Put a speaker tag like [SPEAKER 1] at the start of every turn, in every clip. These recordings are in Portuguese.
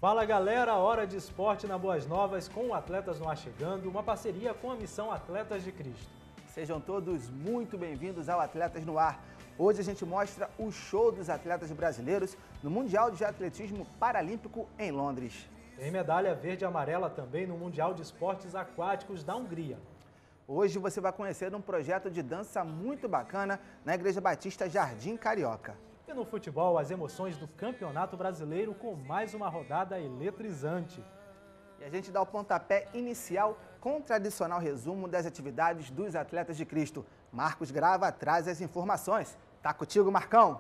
[SPEAKER 1] Fala galera, hora de esporte na Boas Novas com o Atletas no Ar chegando, uma parceria com a missão Atletas de Cristo.
[SPEAKER 2] Sejam todos muito bem-vindos ao Atletas no Ar. Hoje a gente mostra o show dos atletas brasileiros no Mundial de Atletismo Paralímpico em Londres.
[SPEAKER 1] Tem medalha verde e amarela também no Mundial de Esportes Aquáticos da Hungria.
[SPEAKER 2] Hoje você vai conhecer um projeto de dança muito bacana na Igreja Batista Jardim Carioca.
[SPEAKER 1] E no futebol, as emoções do Campeonato Brasileiro com mais uma rodada eletrizante.
[SPEAKER 2] E a gente dá o pontapé inicial com o tradicional resumo das atividades dos atletas de Cristo. Marcos Grava traz as informações. Tá contigo, Marcão?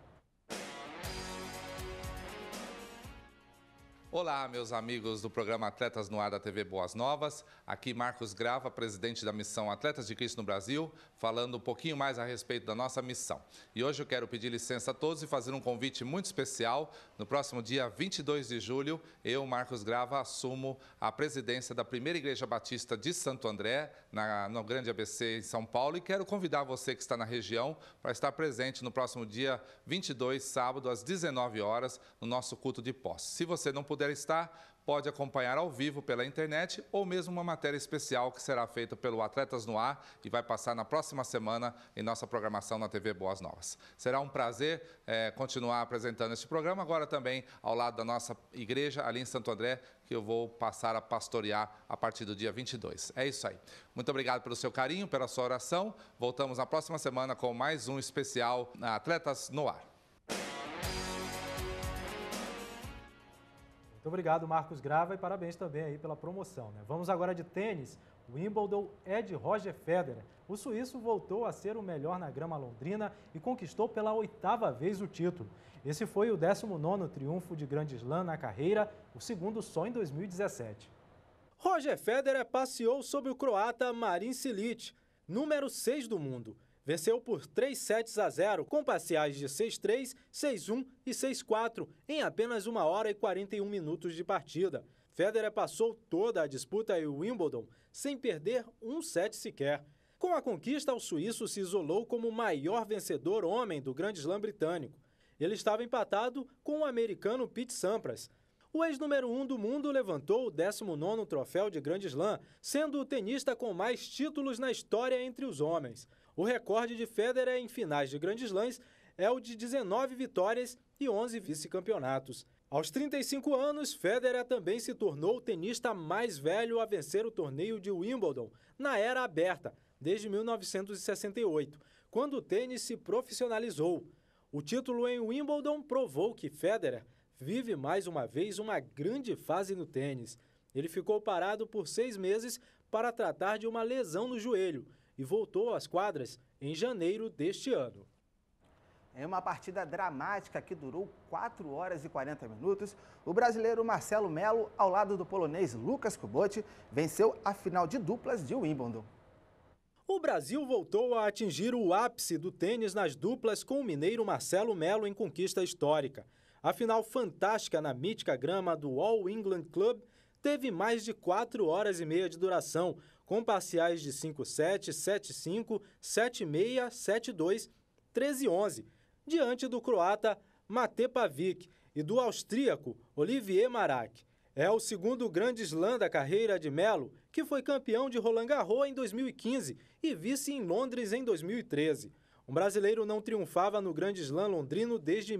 [SPEAKER 3] Olá, meus amigos do programa Atletas no Ar da TV Boas Novas. Aqui Marcos Grava, presidente da missão Atletas de Cristo no Brasil, falando um pouquinho mais a respeito da nossa missão. E hoje eu quero pedir licença a todos e fazer um convite muito especial. No próximo dia 22 de julho, eu, Marcos Grava, assumo a presidência da Primeira Igreja Batista de Santo André, no Grande ABC em São Paulo, e quero convidar você que está na região para estar presente no próximo dia 22, sábado, às 19 horas, no nosso culto de posse. Se você não puder estar, pode acompanhar ao vivo pela internet ou mesmo uma matéria especial que será feita pelo Atletas no Ar e vai passar na próxima semana em nossa programação na TV Boas Novas. Será um prazer continuar apresentando este programa, agora também ao lado da nossa igreja ali em Santo André, que eu vou passar a pastorear a partir do dia 22. É isso aí. Muito obrigado pelo seu carinho, pela sua oração. Voltamos na próxima semana com mais um especial Atletas no Ar.
[SPEAKER 1] Muito obrigado, Marcos Grava, e parabéns também aí pela promoção, né? Vamos agora de tênis. O Wimbledon é de Roger Federer. O suíço voltou a ser o melhor na grama londrina e conquistou pela 8ª vez o título. Esse foi o 19º triunfo de Grand Slam na carreira, o segundo só em 2017. Roger Federer passeou sobre o croata Marin Cilic, número 6 do mundo. Venceu por 3-0 com parciais de 6-3, 6-1 e 6-4 em apenas 1 hora e 41 minutos de partida. Federer passou toda a disputa em Wimbledon sem perder um set sequer. Com a conquista, o suíço se isolou como o maior vencedor homem do Grand Slam britânico. Ele estava empatado com o americano Pete Sampras. O ex-número 1 do mundo levantou o 19º troféu de Grand Slam, sendo o tenista com mais títulos na história entre os homens. O recorde de Federer em finais de Grand Slams é o de 19 vitórias e 11 vice-campeonatos. Aos 35 anos, Federer também se tornou o tenista mais velho a vencer o torneio de Wimbledon na era aberta, desde 1968, quando o tênis se profissionalizou. O título em Wimbledon provou que Federer vive mais uma vez uma grande fase no tênis. Ele ficou parado por 6 meses para tratar de uma lesão no joelho e voltou às quadras em janeiro deste ano.
[SPEAKER 2] Em uma partida dramática que durou 4 horas e 40 minutos, o brasileiro Marcelo Melo, ao lado do polonês Lucas Kubot, venceu a final de duplas de Wimbledon.
[SPEAKER 1] O Brasil voltou a atingir o ápice do tênis nas duplas com o mineiro Marcelo Melo em conquista histórica. A final fantástica na mítica grama do All England Club teve mais de 4 horas e meia de duração, com parciais de 5-7, 7-5, 7-6, 7-2, 13-11, diante do croata Mate Pavic e do austríaco Olivier Marak. É o segundo grande slam da carreira de Melo, que foi campeão de Roland Garros em 2015 e vice em Londres em 2013. O brasileiro não triunfava no Grande Slam londrino desde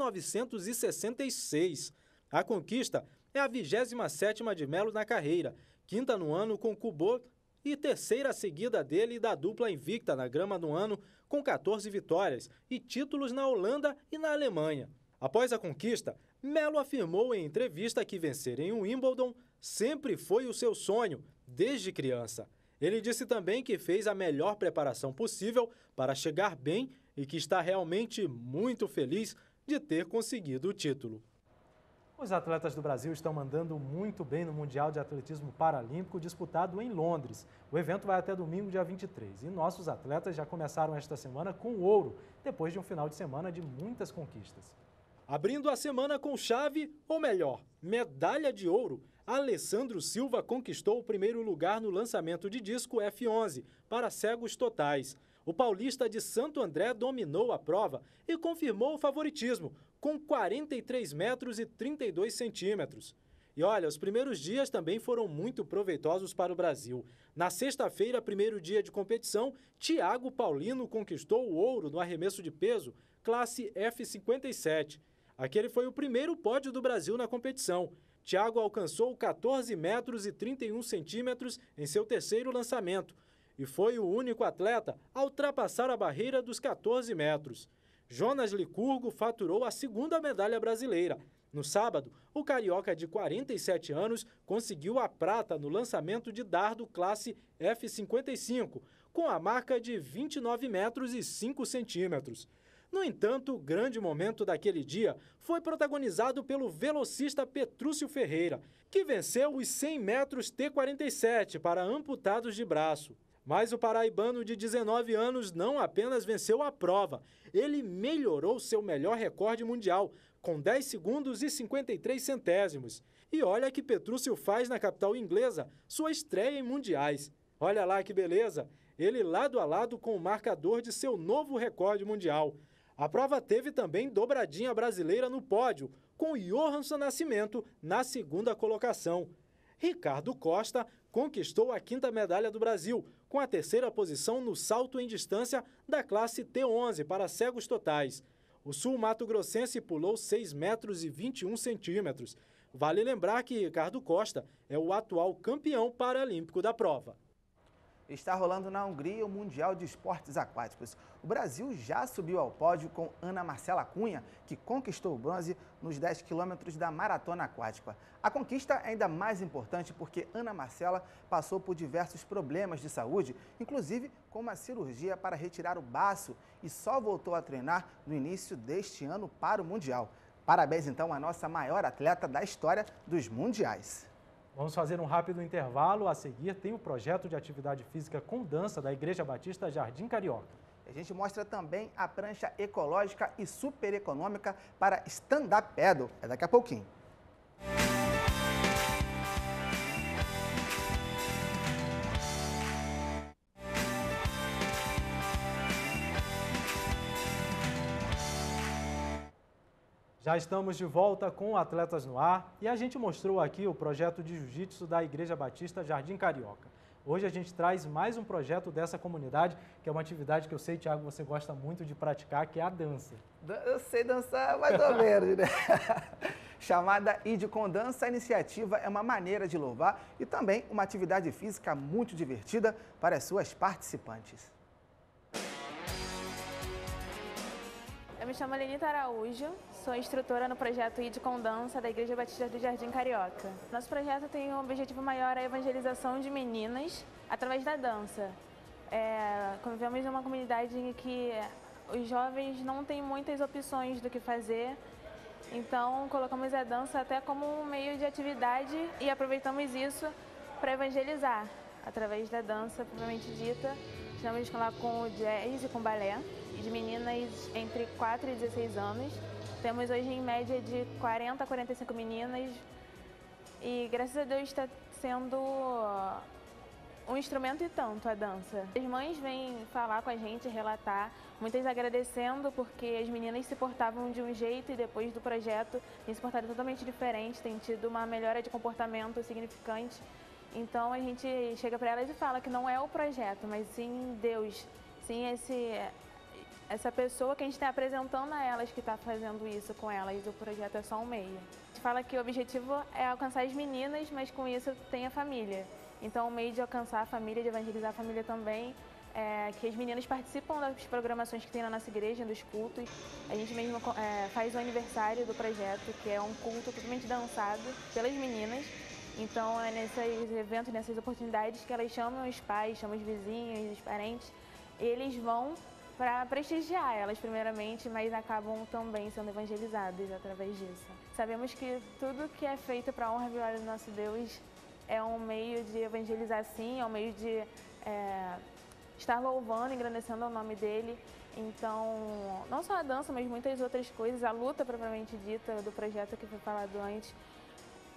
[SPEAKER 1] 1966. A conquista é a 27ª de Melo na carreira, 5ª no ano com Kubot e 3ª seguida dele da dupla invicta na grama no ano com 14 vitórias e títulos na Holanda e na Alemanha. Após a conquista, Melo afirmou em entrevista que vencer em Wimbledon sempre foi o seu sonho, desde criança. Ele disse também que fez a melhor preparação possível para chegar bem e que está realmente muito feliz de ter conseguido o título. Os atletas do Brasil estão mandando muito bem no Mundial de Atletismo Paralímpico disputado em Londres. O evento vai até domingo, dia 23. E nossos atletas já começaram esta semana com ouro, depois de um final de semana de muitas conquistas. Abrindo a semana com chave, ou melhor, medalha de ouro, Alessandro Silva conquistou o primeiro lugar no lançamento de disco F11 para cegos totais. O paulista de Santo André dominou a prova e confirmou o favoritismo, com 43 metros e 32 centímetros. E olha, os primeiros dias também foram muito proveitosos para o Brasil. Na sexta-feira, primeiro dia de competição, Thiago Paulino conquistou o ouro no arremesso de peso, classe F57. Aquele foi o primeiro pódio do Brasil na competição. Thiago alcançou 14 metros e 31 centímetros em seu terceiro lançamento e foi o único atleta a ultrapassar a barreira dos 14 metros. Jonas Licurgo faturou a segunda medalha brasileira. No sábado, o carioca de 47 anos conseguiu a prata no lançamento de dardo classe F55, com a marca de 29 metros e 5 centímetros. No entanto, o grande momento daquele dia foi protagonizado pelo velocista Petrúcio Ferreira, que venceu os 100 metros T47 para amputados de braço. Mas o paraibano de 19 anos não apenas venceu a prova, ele melhorou seu melhor recorde mundial, com 10 segundos e 53 centésimos. E olha que Petrúcio faz na capital inglesa sua estreia em mundiais. Olha lá que beleza, ele lado a lado com o marcador de seu novo recorde mundial. A prova teve também dobradinha brasileira no pódio, com Johansson Nascimento na segunda colocação. Ricardo Costa conquistou a quinta medalha do Brasil, com a terceira posição no salto em distância da classe T11 para cegos totais. O sul-mato-grossense pulou 6 metros e 21 centímetros. Vale lembrar que Ricardo Costa é o atual campeão paralímpico da prova.
[SPEAKER 2] Está rolando na Hungria o Mundial de Esportes Aquáticos. O Brasil já subiu ao pódio com Ana Marcela Cunha, que conquistou o bronze nos 10 quilômetros da maratona aquática. A conquista é ainda mais importante porque Ana Marcela passou por diversos problemas de saúde, inclusive com uma cirurgia para retirar o baço e só voltou a treinar no início deste ano para o Mundial. Parabéns então à nossa maior atleta da história dos Mundiais.
[SPEAKER 1] Vamos fazer um rápido intervalo. A seguir tem o projeto de atividade física com dança da Igreja Batista Jardim Carioca.
[SPEAKER 2] A gente mostra também a prancha ecológica e super econômica para stand-up paddle. É daqui a pouquinho.
[SPEAKER 1] Já estamos de volta com Atletas no Ar e a gente mostrou aqui o projeto de jiu-jitsu da Igreja Batista Jardim Carioca. Hoje a gente traz mais um projeto dessa comunidade, que é uma atividade que eu sei, Thiago, você gosta muito de praticar, que é a dança.
[SPEAKER 2] Eu sei dançar mais ou menos, né? Chamada Ide com Dança, a iniciativa é uma maneira de louvar e também uma atividade física muito divertida para as suas participantes.
[SPEAKER 4] Eu me chamo Lenita Araújo, sou instrutora no projeto Ide com Dança da Igreja Batista do Jardim Carioca. Nosso projeto tem um objetivo maior, a evangelização de meninas através da dança. Convivemos em uma comunidade em que os jovens não têm muitas opções do que fazer, então colocamos a dança até como um meio de atividade e aproveitamos isso para evangelizar através da dança propriamente dita. Estamos lá com o jazz e com balé, de meninas entre 4 e 16 anos. Temos hoje em média de 40 a 45 meninas e graças a Deus está sendo um instrumento e tanto a dança. As mães vêm falar com a gente, relatar, muitas agradecendo porque as meninas se portavam de um jeito e depois do projeto têm se portado totalmente diferente, tem tido uma melhora de comportamento significante. Então a gente chega para elas e fala que não é o projeto, mas sim Deus, sim essa pessoa que a gente está apresentando a elas que está fazendo isso com elas, o projeto é só um meio. A gente fala que o objetivo é alcançar as meninas, mas com isso tem a família. Então o meio de alcançar a família, de evangelizar a família também, é que as meninas participam das programações que tem na nossa igreja, dos cultos. A gente mesmo faz o aniversário do projeto, que é um culto totalmente dançado pelas meninas. Então é nesses eventos, nessas oportunidades que elas chamam os pais, chamam os vizinhos, os parentes, eles vão para prestigiar elas primeiramente, mas acabam também sendo evangelizadas através disso. Sabemos que tudo que é feito para a honra e glória do nosso Deus é um meio de evangelizar sim, é um meio de estar louvando, engrandecendo o nome dele. Então, não só a dança, mas muitas outras coisas, a luta propriamente dita do projeto que foi falado antes,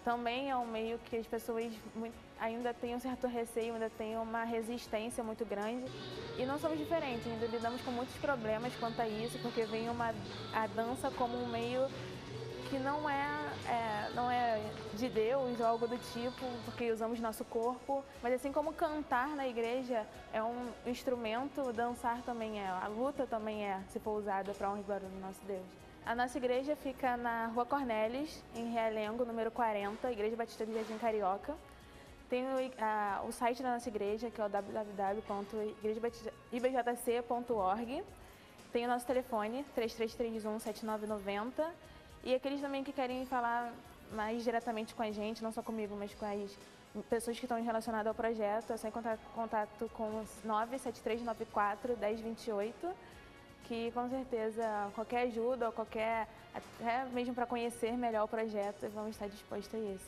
[SPEAKER 4] também é um meio que as pessoas ainda têm um certo receio, ainda têm uma resistência muito grande. E não somos diferentes, ainda lidamos com muitos problemas quanto a isso, porque vem a dança como um meio que não é de Deus ou algo do tipo, porque usamos nosso corpo. Mas assim como cantar na igreja é um instrumento, dançar também é, a luta também é, se for usada para honra e glória do nosso Deus. A nossa igreja fica na Rua Cornélis, em Realengo, número 40, Igreja Batista do Jardim Carioca. Tem o site da nossa igreja, que é o www.igbjc.org. Tem o nosso telefone, 3331-7990. E aqueles também que querem falar mais diretamente com a gente, não só comigo, mas com as pessoas que estão relacionadas ao projeto, é só entrar em contato com o 97394-1028. Que com certeza qualquer ajuda, ou até mesmo para conhecer melhor o projeto, vamos estar dispostos a isso.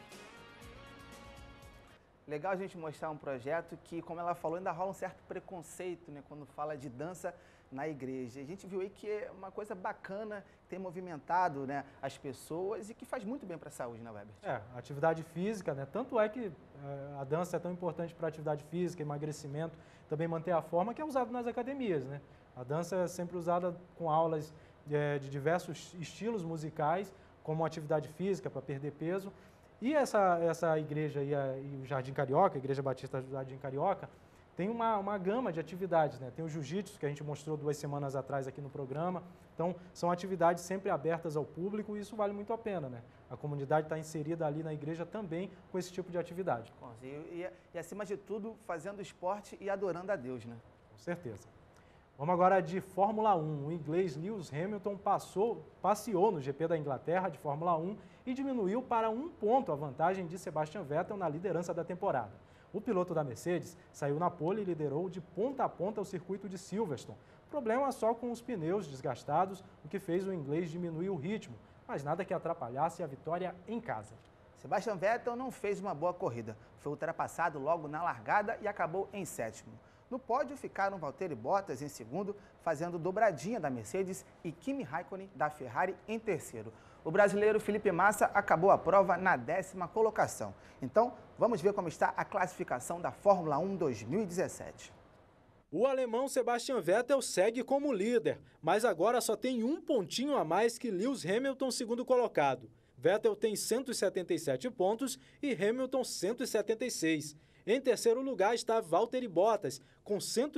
[SPEAKER 2] Legal a gente mostrar um projeto que, como ela falou, ainda rola um certo preconceito, né, quando fala de dança na igreja. A gente viu aí que é uma coisa bacana, tem movimentado, né, as pessoas e que faz muito bem para a saúde, né, Weber?
[SPEAKER 1] Atividade física, né? Tanto é que a dança é tão importante para a atividade física, emagrecimento, também manter a forma, que é usado nas academias, né? A dança é sempre usada com aulas de diversos estilos musicais, como atividade física, para perder peso. E essa igreja aí, e o Jardim Carioca, a Igreja Batista do Jardim Carioca, tem uma gama de atividades, né? Tem o jiu-jitsu, que a gente mostrou 2 semanas atrás aqui no programa. Então, são atividades sempre abertas ao público e isso vale muito a pena, né? A comunidade está inserida ali na igreja também com esse tipo de atividade.
[SPEAKER 2] E acima de tudo, fazendo esporte e adorando a Deus, né?
[SPEAKER 1] Com certeza. Vamos agora de Fórmula 1. O inglês Lewis Hamilton passeou no GP da Inglaterra de Fórmula 1 e diminuiu para 1 ponto a vantagem de Sebastian Vettel na liderança da temporada. O piloto da Mercedes saiu na pole e liderou de ponta a ponta o circuito de Silverstone. Problema só com os pneus desgastados, o que fez o inglês diminuir o ritmo, mas nada que atrapalhasse a vitória em casa.
[SPEAKER 2] Sebastian Vettel não fez uma boa corrida. Foi ultrapassado logo na largada e acabou em 7º. No pódio ficaram Valtteri Bottas em 2º, fazendo dobradinha da Mercedes, e Kimi Raikkonen da Ferrari em 3º. O brasileiro Felipe Massa acabou a prova na 10ª colocação. Então, vamos ver como está a classificação da Fórmula 1 2017.
[SPEAKER 1] O alemão Sebastian Vettel segue como líder, mas agora só tem 1 pontinho a mais que Lewis Hamilton, segundo colocado. Vettel tem 177 pontos e Hamilton 176. Em 3º lugar está Valtteri Bottas, com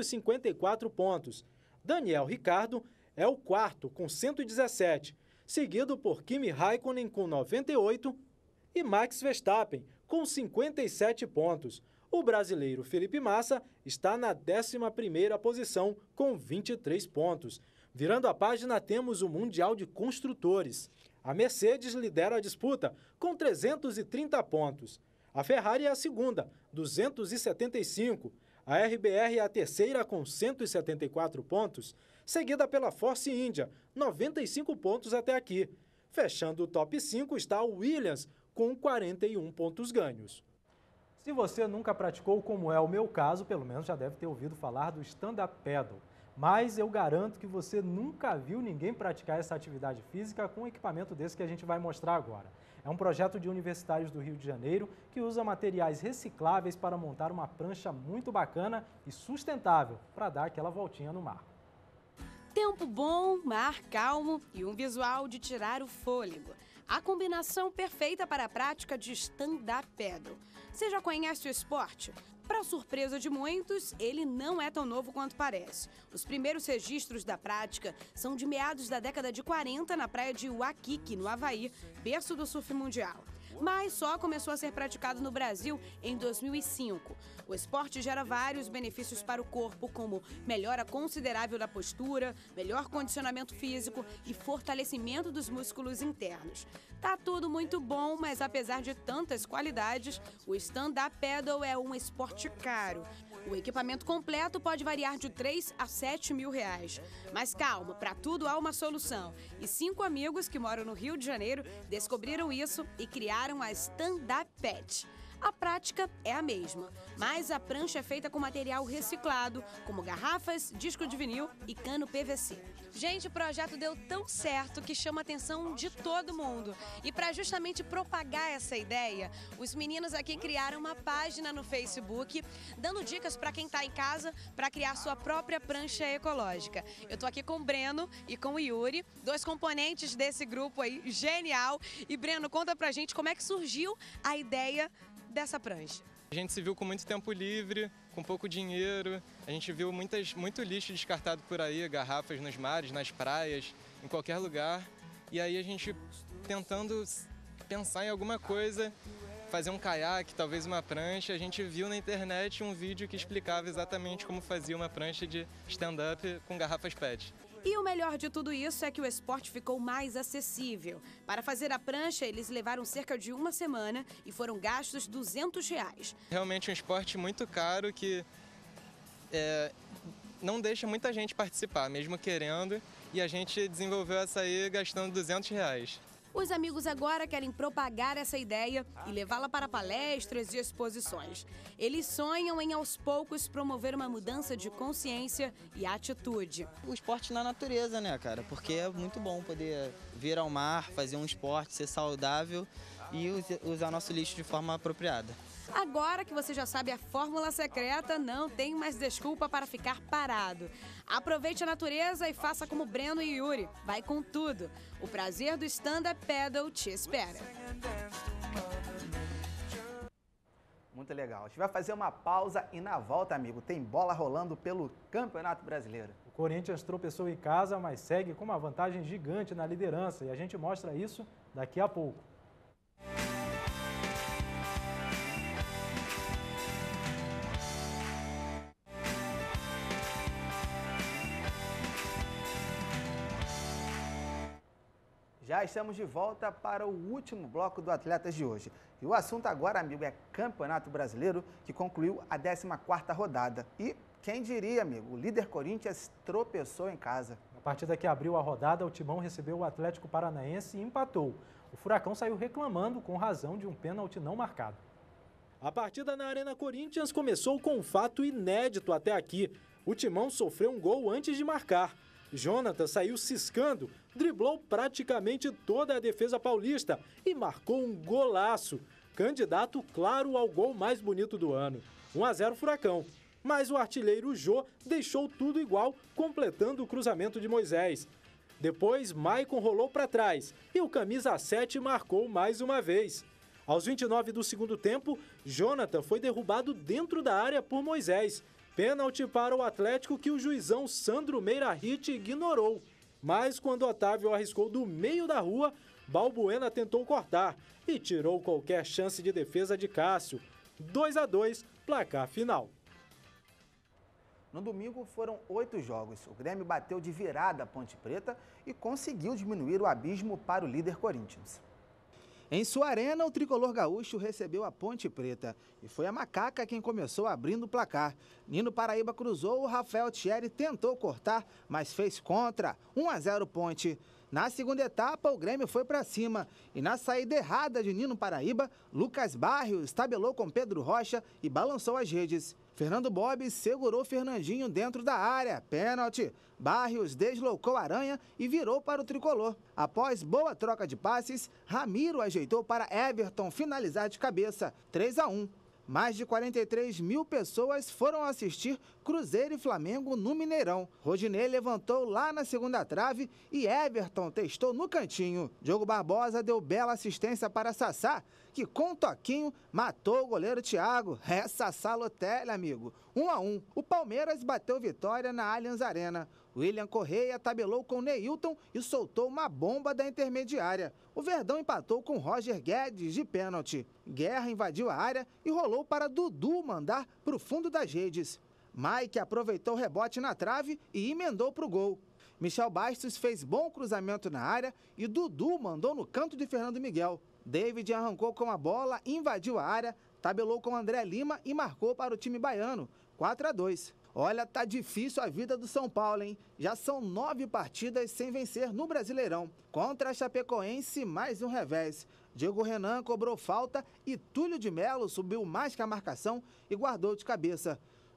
[SPEAKER 1] 154 pontos. Daniel Ricciardo é o 4º, com 117, seguido por Kimi Raikkonen, com 98, e Max Verstappen, com 57 pontos. O brasileiro Felipe Massa está na 11ª posição, com 23 pontos. Virando a página, temos o Mundial de Construtores. A Mercedes lidera a disputa, com 330 pontos. A Ferrari é a segunda, 275. A RBR é a terceira, com 174 pontos, seguida pela Force India, 95 pontos até aqui. Fechando o top 5 está o Williams, com 41 pontos ganhos. Se você nunca praticou, como é o meu caso, pelo menos já deve ter ouvido falar do stand-up paddle. Mas eu garanto que você nunca viu ninguém praticar essa atividade física com um equipamento desse que a gente vai mostrar agora. É um projeto de universitários do Rio de Janeiro que usa materiais recicláveis para montar uma prancha muito bacana e sustentável para dar aquela voltinha no mar.
[SPEAKER 5] Tempo bom, mar calmo e um visual de tirar o fôlego. A combinação perfeita para a prática de stand-up paddle. Você já conhece o esporte? Para surpresa de muitos, ele não é tão novo quanto parece. Os primeiros registros da prática são de meados da década de 40 na praia de Waikiki, no Havaí, berço do surf mundial. Mas só começou a ser praticado no Brasil em 2005. O esporte gera vários benefícios para o corpo, como melhora considerável da postura, melhor condicionamento físico e fortalecimento dos músculos internos. Tá tudo muito bom, mas apesar de tantas qualidades, o stand-up paddle é um esporte caro. O equipamento completo pode variar de 3 a 7 mil reais. Mas calma, para tudo há uma solução. E 5 amigos que moram no Rio de Janeiro descobriram isso e criaram a Stand-up Pad. A prática é a mesma, mas a prancha é feita com material reciclado, como garrafas, disco de vinil e cano PVC. Gente, o projeto deu tão certo que chama a atenção de todo mundo. E para justamente propagar essa ideia, os meninos aqui criaram uma página no Facebook, dando dicas para quem está em casa para criar sua própria prancha ecológica. Eu estou aqui com o Breno e com o Yuri, dois componentes desse grupo aí, genial. E Breno, conta pra gente como é que surgiu a ideia dessa prancha.
[SPEAKER 6] A gente se viu com muito tempo livre, com pouco dinheiro, a gente viu muito lixo descartado por aí, garrafas nos mares, nas praias, em qualquer lugar. E aí a gente tentando pensar em alguma coisa, fazer um caiaque, talvez uma prancha, a gente viu na internet um vídeo que explicava exatamente como fazia uma prancha de stand-up com garrafas PET.
[SPEAKER 5] E o melhor de tudo isso é que o esporte ficou mais acessível. Para fazer a prancha, eles levaram cerca de uma semana e foram gastos R$200.
[SPEAKER 6] Realmente um esporte muito caro que não deixa muita gente participar, mesmo querendo, e a gente desenvolveu essa aí gastando R$200.
[SPEAKER 5] Os amigos agora querem propagar essa ideia e levá-la para palestras e exposições. Eles sonham em, aos poucos, promover uma mudança de consciência e atitude.
[SPEAKER 7] O esporte na natureza, né, cara? Porque é muito bom poder vir ao mar, fazer um esporte, ser saudável e usar nosso lixo de forma apropriada.
[SPEAKER 5] Agora que você já sabe a fórmula secreta, não tem mais desculpa para ficar parado. Aproveite a natureza e faça como Breno e Yuri. Vai com tudo. O prazer do stand-up paddle te espera.
[SPEAKER 2] Muito legal. A gente vai fazer uma pausa e na volta, amigo, tem bola rolando pelo Campeonato Brasileiro.
[SPEAKER 1] O Corinthians tropeçou em casa, mas segue com uma vantagem gigante na liderança e a gente mostra isso daqui a pouco.
[SPEAKER 2] Já estamos de volta para o último bloco do Atletas de hoje. E o assunto agora, amigo, é Campeonato Brasileiro, que concluiu a 14ª rodada. E quem diria, amigo, o líder Corinthians tropeçou em casa.
[SPEAKER 1] Na partida que abriu a rodada, o Timão recebeu o Atlético Paranaense e empatou. O Furacão saiu reclamando com razão de um pênalti não marcado. A partida na Arena Corinthians começou com um fato inédito até aqui. O Timão sofreu um gol antes de marcar. Jonathan saiu ciscando, driblou praticamente toda a defesa paulista e marcou um golaço, candidato claro ao gol mais bonito do ano. 1-0 Furacão, mas o artilheiro Jô deixou tudo igual, completando o cruzamento de Moisés. Depois, Maicon rolou para trás e o camisa 7 marcou mais uma vez. Aos 29 do segundo tempo, Jonathan foi derrubado dentro da área por Moisés. Pênalti para o Atlético que o juizão Sandro Meirahit ignorou. Mas quando Otávio arriscou do meio da rua, Balbuena tentou cortar e tirou qualquer chance de defesa de Cássio. 2-2, placar final.
[SPEAKER 2] No domingo foram 8 jogos. O Grêmio bateu de virada a Ponte Preta e conseguiu diminuir o abismo para o líder Corinthians. Em sua arena, o tricolor gaúcho recebeu a Ponte Preta e foi a Macaca quem começou abrindo o placar. Nino Paraíba cruzou, o Rafael Thierry tentou cortar, mas fez contra. 1-0 Ponte. Na segunda etapa, o Grêmio foi para cima e na saída errada de Nino Paraíba, Lucas Barrios tabelou com Pedro Rocha e balançou as redes. Fernando Bob segurou Fernandinho dentro da área. Pênalti. Barrios deslocou Aranha e virou para o tricolor. Após boa troca de passes, Ramiro ajeitou para Everton finalizar de cabeça. 3-1. Mais de 43 mil pessoas foram assistir Cruzeiro e Flamengo no Mineirão. Rodinei levantou lá na segunda trave e Everton testou no cantinho. Diogo Barbosa deu bela assistência para Sassá, que com um toquinho matou o goleiro Thiago. É Sassá Lotelli, amigo. 1-1. O Palmeiras bateu vitória na Allianz Arena. William Correia tabelou com Neilton e soltou uma bomba da intermediária. O Verdão empatou com Roger Guedes de pênalti. Guerra invadiu a área e rolou para Dudu mandar para o fundo das redes. Mike aproveitou o rebote na trave e emendou para o gol. Michel Bastos fez bom cruzamento na área e Dudu mandou no canto de Fernando Miguel. David arrancou com a bola, invadiu a área, tabelou com André Lima e marcou para o time baiano. 4-2. Olha, tá difícil a vida do São Paulo, hein? Já são 9 partidas sem vencer no Brasileirão. Contra a Chapecoense, mais um revés. Diego Renan cobrou falta e Túlio de Melo subiu mais que a marcação e guardou de cabeça.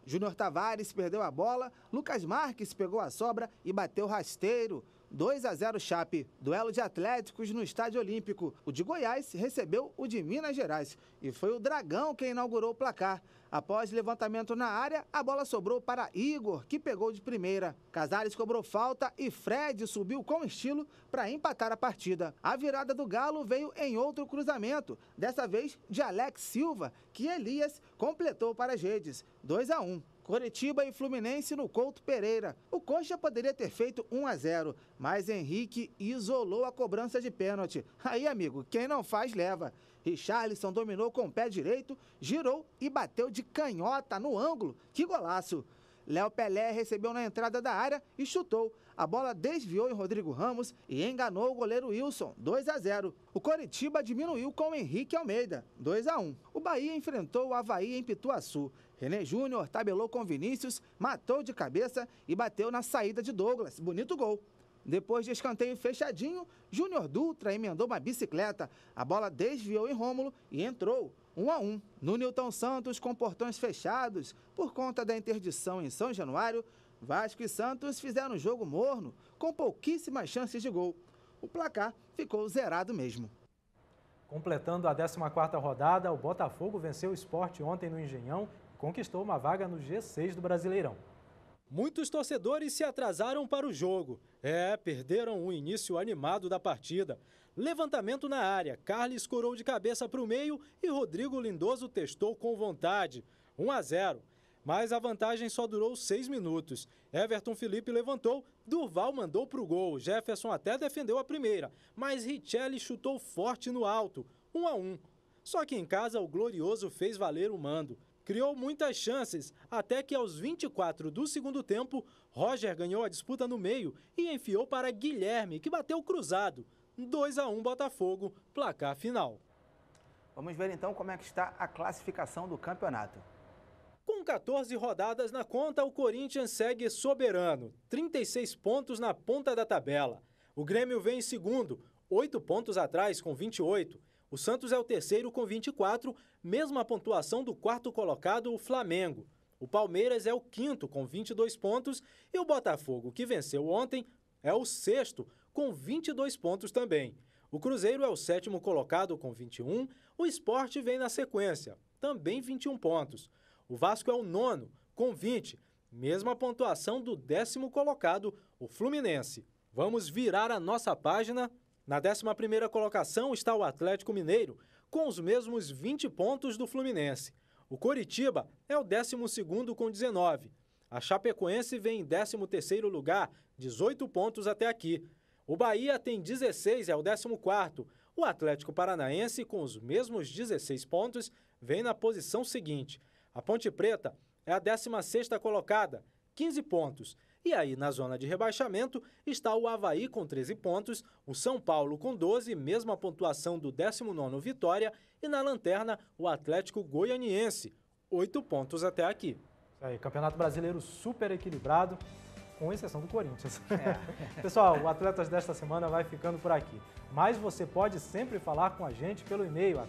[SPEAKER 2] Júnior Tavares perdeu a bola, Lucas Marques pegou a sobra e bateu rasteiro. 2-0 Chape, duelo de atléticos no Estádio Olímpico. O de Goiás recebeu o de Minas Gerais e foi o Dragão quem inaugurou o placar. Após levantamento na área, a bola sobrou para Igor, que pegou de primeira. Casares cobrou falta e Fred subiu com estilo para empatar a partida. A virada do Galo veio em outro cruzamento, dessa vez de Alex Silva, que Elias completou para as redes. 2-1. Coritiba e Fluminense no Couto Pereira. O Coxa poderia ter feito 1-0, mas Henrique isolou a cobrança de pênalti. Aí, amigo, quem não faz, leva. Richarlison dominou com o pé direito, girou e bateu de canhota no ângulo. Que golaço! Léo Pelé recebeu na entrada da área e chutou. A bola desviou em Rodrigo Ramos e enganou o goleiro Wilson, 2-0. O Coritiba diminuiu com Henrique Almeida, 2-1. O Bahia enfrentou o Avaí em Pituaçu. René Júnior tabelou com Vinícius, matou de cabeça e bateu na saída de Douglas. Bonito gol. Depois de escanteio fechadinho, Júnior Dutra emendou uma bicicleta. A bola desviou em Rômulo e entrou. 1-1. No Nilton Santos, com portões fechados, por conta da interdição em São Januário, Vasco e Santos fizeram um jogo morno, com pouquíssimas chances de gol. O placar ficou zerado mesmo.
[SPEAKER 1] Completando a 14ª rodada, o Botafogo venceu o Sport ontem no Engenhão e conquistou uma vaga no G6 do Brasileirão.
[SPEAKER 8] Muitos torcedores se atrasaram para o jogo. Perderam o início animado da partida. Levantamento na área, Carles corou de cabeça para o meio e Rodrigo Lindoso testou com vontade. 1-0. Mas a vantagem só durou 6 minutos. Everton Felipe levantou, Durval mandou para o gol. Jefferson até defendeu a primeira, mas Richelli chutou forte no alto. 1-1. Só que em casa o Glorioso fez valer o mando. Criou muitas chances, até que aos 24 do segundo tempo, Roger ganhou a disputa no meio e enfiou para Guilherme, que bateu cruzado. 2-1 Botafogo, placar final.
[SPEAKER 2] Vamos ver então como é que está a classificação do campeonato.
[SPEAKER 8] Com 14 rodadas na conta, o Corinthians segue soberano, 36 pontos na ponta da tabela. O Grêmio vem em segundo, 8 pontos atrás com 28. O Santos é o terceiro com 24, mesma pontuação do quarto colocado, o Flamengo. O Palmeiras é o quinto com 22 pontos e o Botafogo, que venceu ontem, é o sexto com 22 pontos também. O Cruzeiro é o sétimo colocado com 21, o Sport vem na sequência, também 21 pontos. O Vasco é o nono com 20, mesma pontuação do 10º colocado, o Fluminense. Vamos virar a nossa página. Na 11ª colocação está o Atlético Mineiro, com os mesmos 20 pontos do Fluminense. O Coritiba é o 12º com 19. A Chapecoense vem em 13º lugar, 18 pontos até aqui. O Bahia tem 16, é o 14º. O Atlético Paranaense, com os mesmos 16 pontos, vem na posição seguinte. A Ponte Preta é a 16ª colocada, 15 pontos. E aí, na zona de rebaixamento, está o Avaí com 13 pontos, o São Paulo com 12, mesma pontuação do 19º Vitória, e na lanterna, o Atlético Goianiense, 8 pontos até aqui.
[SPEAKER 1] Isso aí, Campeonato Brasileiro super equilibrado, com exceção do Corinthians. Pessoal, o Atletas desta semana vai ficando por aqui. Mas você pode sempre falar com a gente pelo e-mail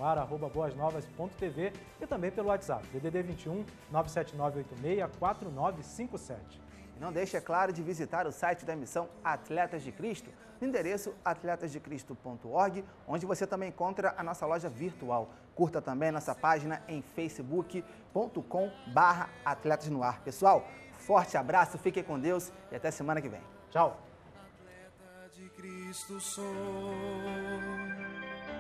[SPEAKER 1] atletasnoar@boasnovas.tv e também pelo WhatsApp, DDD 21 97986 4957.
[SPEAKER 2] Não deixe, é claro, de visitar o site da missão Atletas de Cristo, no endereço atletasdecristo.org, onde você também encontra a nossa loja virtual. Curta também nossa página em facebook.com/atletasnoar. Pessoal, forte abraço, fiquem com Deus e até semana que vem.
[SPEAKER 1] Tchau.
[SPEAKER 9] Atleta de Cristo sou.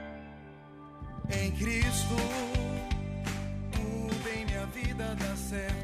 [SPEAKER 9] Em Cristo, tudo em minha vida dá certo.